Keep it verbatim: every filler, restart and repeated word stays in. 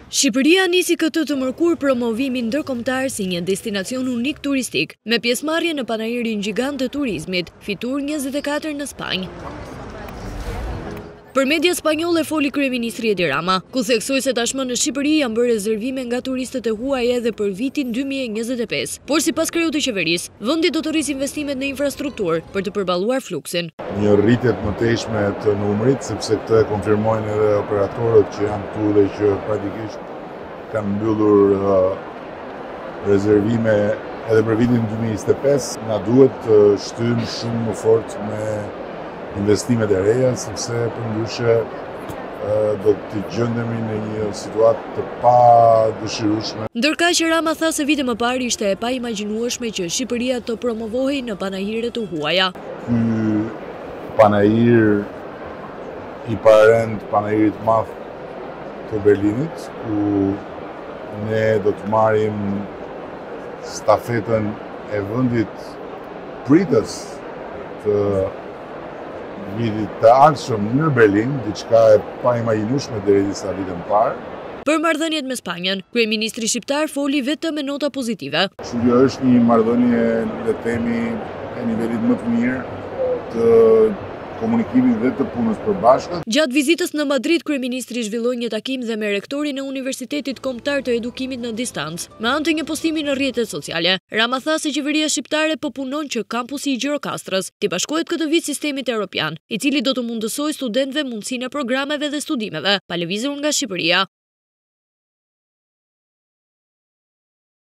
Shqipëria nisi këtë të mërkur promovimin ndërkombëtar si një destinacion unik turistik, me pjesëmarrje në panairin gjigant të turizmit, fitur njëzet e katër në Spanjë. Për media spanjolle foli kryeministri Edi Rama, ku theksoi se tashmë në Shqipëri janë bërë rezervime nga turistët e huaj edhe për vitin dy mijë e njëzet e pesë. Por sipas kryeut të qeverisë, vendi do të rrisë investimet në infrastrukturë për të përballuar fluksin. Një rritje të mëtejshme të numrit, sepse këtë e konfirmojnë edhe operatorët që janë këtu dhe që praktikisht kanë mbyllur uh, rezervime edhe për vitin dy mijë e njëzet e pesë. Na duhet të uh, shtyjmë shumë më fort me investimet e reja, sepse përndryshe do të gjendemi në një situatë të pa dëshirueshme. Ndërkaq që Rama tha se vite më parë ishte e pa imagjinueshme që Shqipëria të promovohej në panajire të huaja. Ky panajir i parend panajirit madh të Berlinit, ku ne do të marrim stafetën e vendit pritës të vitit të ardhshëm në Berlin, diçka e pa imagjinueshme deri disa vite më parë. Për marrëdhëniet me Spanjën, kryeministri shqiptar foli vetëm me nota pozitive. Kjo është një marrëdhënie, le të themi, e nivelit më të mirë të komunikimit dhe të punës përbashkët. Gjatë vizitës në Madrid, kryeministri zhvilloi një takim dhe me rektorin e Universitetit Kombëtar të Edukimit në Distancë. Me anë të një postimi në rrjetet sociale, Rama tha se qeveria shqiptare po punon që kampusi i Gjirokastrës t'i bashkohet këtë vit sistemit evropian, i cili do të mundësojë studentëve mundësinë e programeve dhe studimeve pa lëvizur nga Shqipëria.